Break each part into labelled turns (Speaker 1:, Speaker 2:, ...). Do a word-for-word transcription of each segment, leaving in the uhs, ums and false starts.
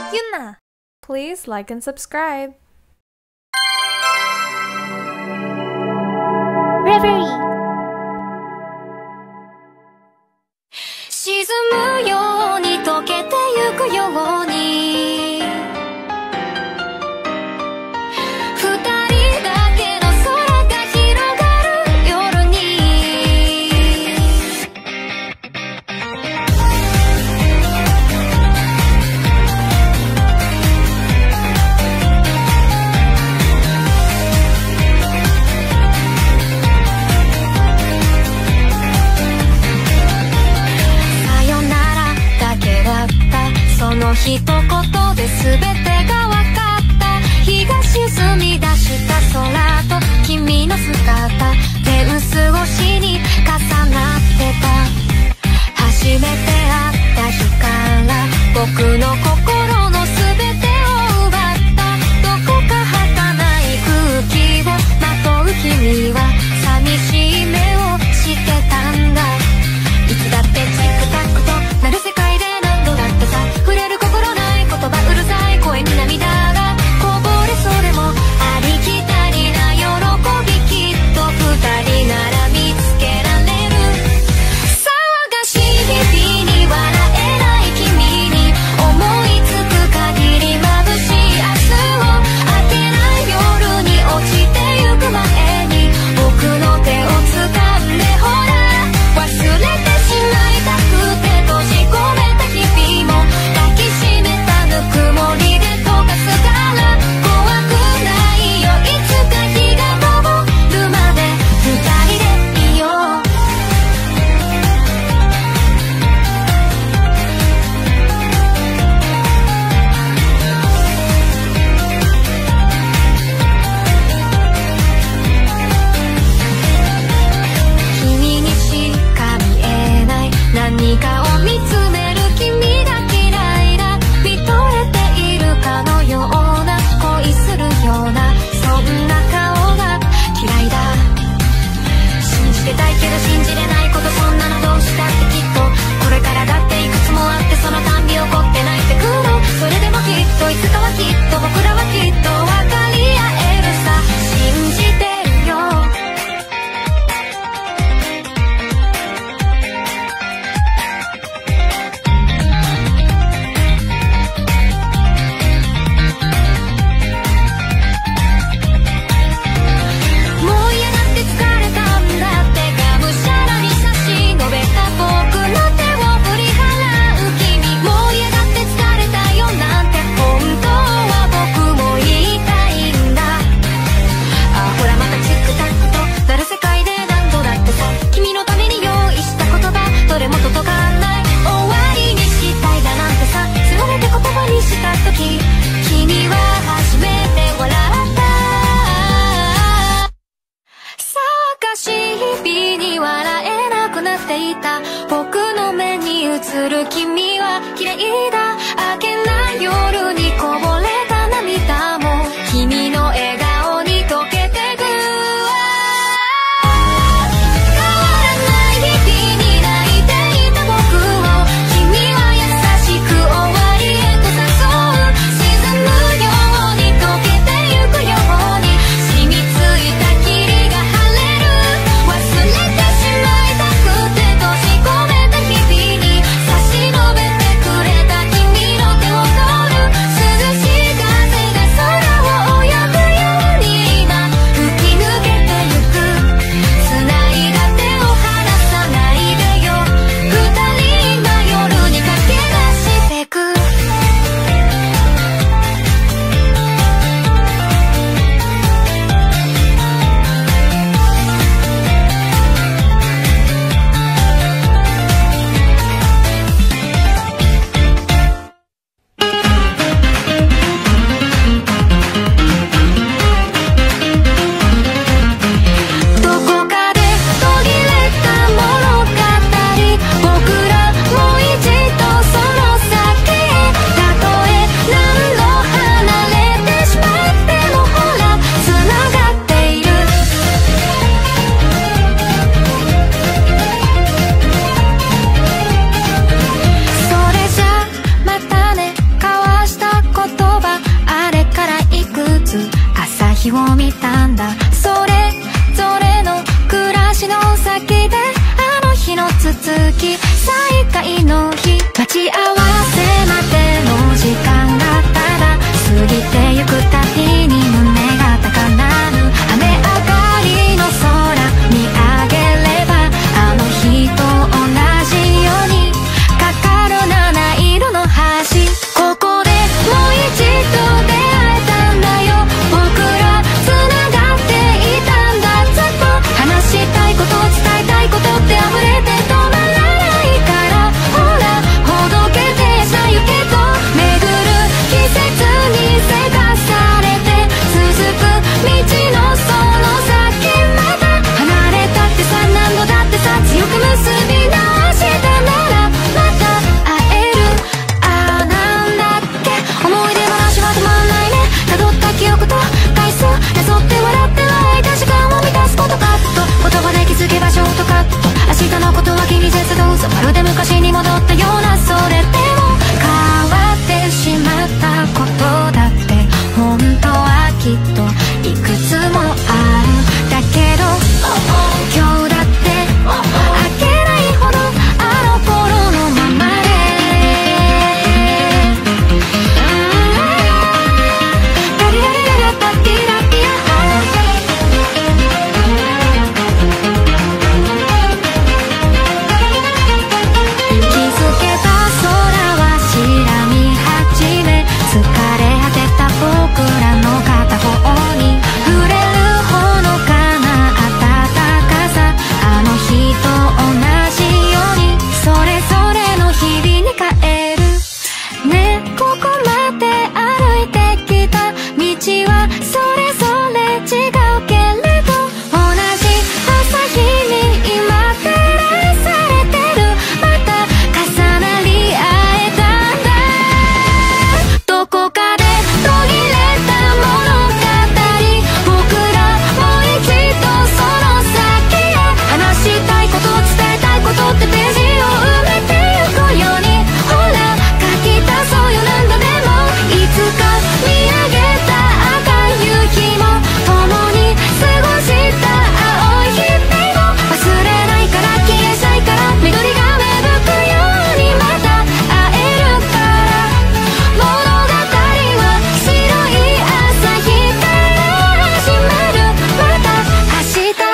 Speaker 1: Yuna. Please like and subscribe.
Speaker 2: Reverie. 沈むように溶けてゆくように二人だけの空が広がる夜にさよならだけだったその一言で全てが分かった日が沈み出した空と君の姿フェンス越しに重なってた初めて会った日から僕の心の全てを奪ったどこか儚い空気をまとう君は寂しい目をしてたんだいつだってチックタックとなる世界で何度だってさ触れる心ない言葉うるさい声に涙がこぼれそうでもありきたりな喜びきっと二人なら見つけられる騒がしい日々に笑えない君に思いつく限り眩しい明日を明けない夜に落ちてゆく前に僕の手を掴んでほら忘れてしまいたくて閉じ込めた日々も抱きしめたぬくもりで溶かすから怖くないよいつか日が昇るまで二人でいよう君にしか見えない何かを見つめる君が嫌いだ見とれているかのような恋するようなそんな顔が嫌いだ信じてたいけど信じれないことそんなのどうしたってきっとこれからだっていくつもあってそのたんび起こって泣いてくのそれでもきっといつかはきっと僕らはきっと分かり合えるさ信じてるよもう嫌だって疲れたんだってがむしゃらに差し伸べた僕の手を振り払う君もう嫌だって疲れたよなんて本当は僕も言いたいんだあほらまたチックタックとなる世界で何度だってさ君のために用意した言葉どれも届かない終わりにしたいだなんてさせがれて言葉にした時君は初めて笑った騒がしい日々に笑えなくなっていた僕の目に映る君は綺麗だ明けない夜にこぼれた涙も君の笑顔に溶けてく変わらない日々に泣いていた僕を君は優しく終わりへと誘う沈むように溶けてゆくように染みついた霧が晴れる忘れてしまいたくて閉じ込めた日々に差し伸べてくれた君を見たんだ。それぞれの暮らしの先であの日の続き、再会の日、待ち合わせまでの時間がただ過ぎてゆくたびに胸が高鳴る。雨上がりの空見上げればあの日と同じようにかかる七色の橋、ここでもう一度出会えたんだよ。僕ら繋がっていたんだ。ずっと話したいこと伝えたいことって溢れて止まらないから、ほらほどけてさゆけと巡る季節にせかされて続く道のその先、また離れたってさ何度だってさ強く結び直したならまた会える。ああなんだっけ、思い出話は止まんないね。辿った記憶と回数なぞって笑って湧いた時間を満たすことかと、言葉で気づけばショートカット、明日のことは気にせずどうぞ、まるで昔に戻ったような。それでも変わってしまったことだって本当はきっといくつもある。だけど今日だってあけないほどあの頃のままで、ラリラリララパティラピア、気づけば空は白み始め、疲れ果てた僕らの片方に触れるほのかな暖かさ、あの日と同じようにそれぞれの日々に帰る。ねえここまで歩いてきた道はそれぞれ違うけれど、同じ朝日に今照らされてる。また重なり合えたんだ。どこかで途切れた物語、僕らもう一度その先へ話したいこと伝えたいことってページを埋めてゆくように、ほら書き足そうよ何度でも。いつか見上げた赤い夕日も共に過ごした青い日々も忘れないから消えないから、緑が芽吹くようにまた会えるから、物語は白い朝日から始まる。また明日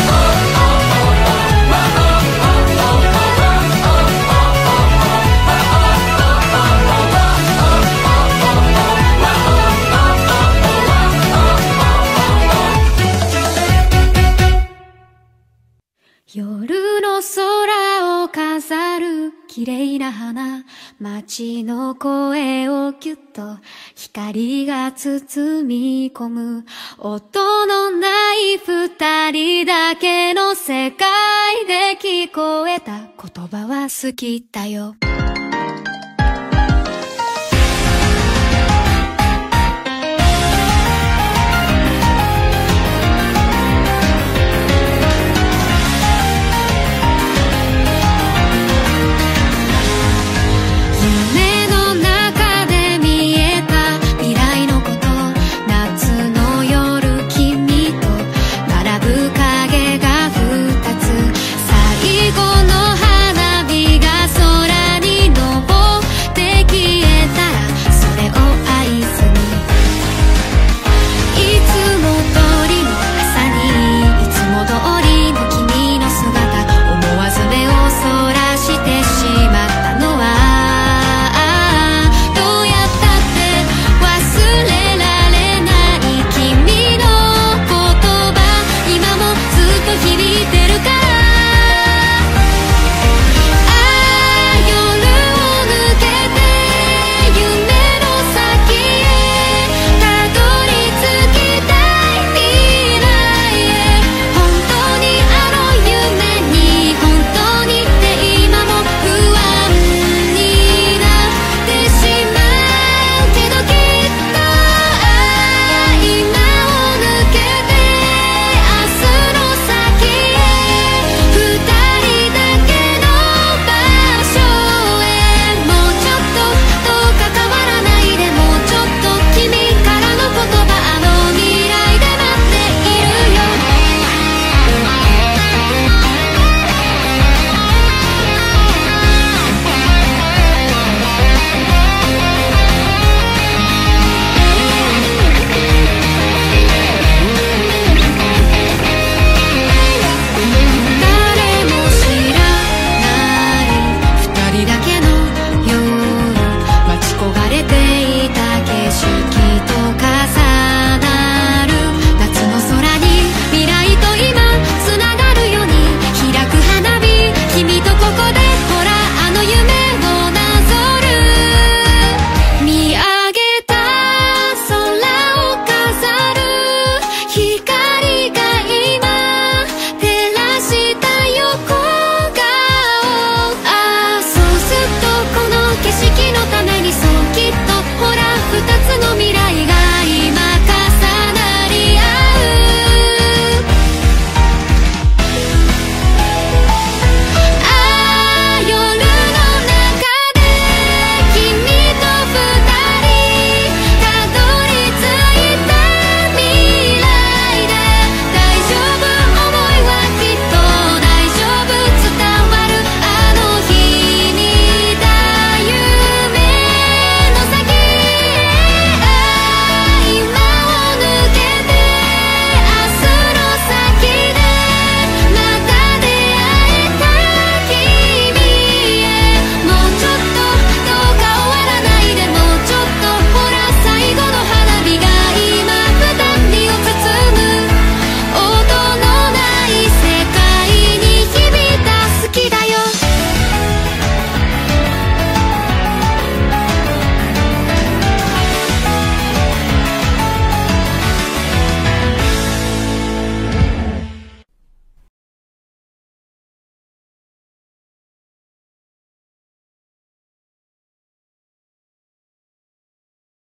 Speaker 2: 夜の空を飾る綺麗な花、街の声をぎゅっと光が包み込む、音のない二人だけの世界で聞こえた言葉は好きだよ。夢の中で見えた未来のこと、夏の夜君と並ぶ影が二つ、最後の花火が空にの未